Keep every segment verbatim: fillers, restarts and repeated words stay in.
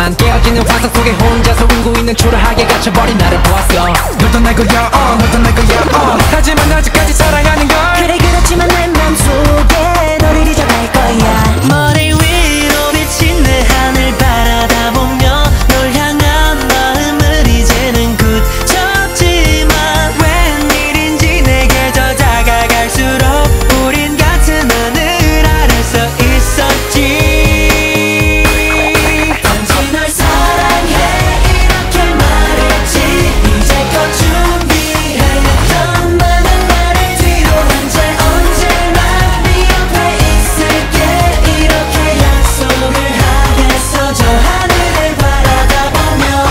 하지만 깨어지는 화상 속에 혼자서 울고 있는 초라하게 갇혀버린 나를 보았어. 널 떠날 거야 어, 널 떠날 거야 어. 하지만 아직까지 사랑하는 걸. 그래 그렇지만 내 맘속에 너를 잊어갈 거야. 머리 위로 비친 내 하늘 바라다 보며 널 향한 마음을 이제는 굳혔지만 웬일인지 내게 더 다가갈수록 우린 같은 하늘 아래서 있었지. 단지 널 사랑해 이렇게 말했지. 이제껏 준비해냈던 많은 말을 뒤로 한 채 언제나 네 옆에 있을게 이렇게 약속을 하겠어. 저 하늘을 바라다 보며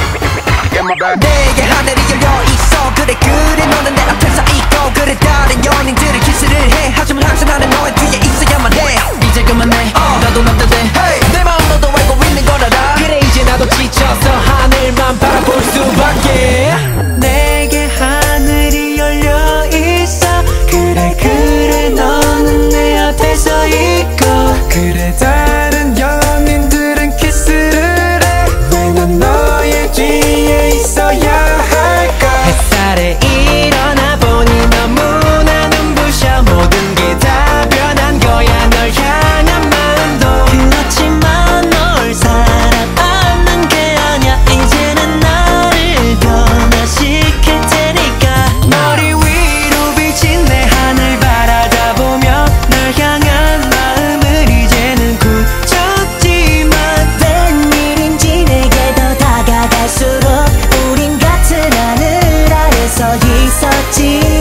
내게 하늘이 열려있어. 그래 그래 너는 내 앞에서 있고 그래 다른 연인들을 키스를 해. 하지만 항상 나는 너의 뒤에 있어야만 해. 이제 그만해 어. 나도 남자돼 hey. 내 마음 너도 알고 있는 걸 알아. 그래 이제 나도 지쳐서 하늘만 바라볼 수밖에. 내게 하늘이 열려있어. 그래 그래 너는 내 앞에서 있고 그래 다른 연인들은 키스를 해. 왜 난 너의 뒤에 있어야 할까. 햇살에 일어나 보니 너무나 눈부셔. 모든 게 다 변한 거야 널 향한 마음도. 그렇지만 널 사랑하는 게 아니야. 이제는 나를 변화시킬 테니까. 머리 위로 비친 내 하늘 바라다 보며 널 향한 마음을 이제는 굳혔지만 웬일인지 내게 더 다가갈수록 우린 같은 하늘 아래서 있었지.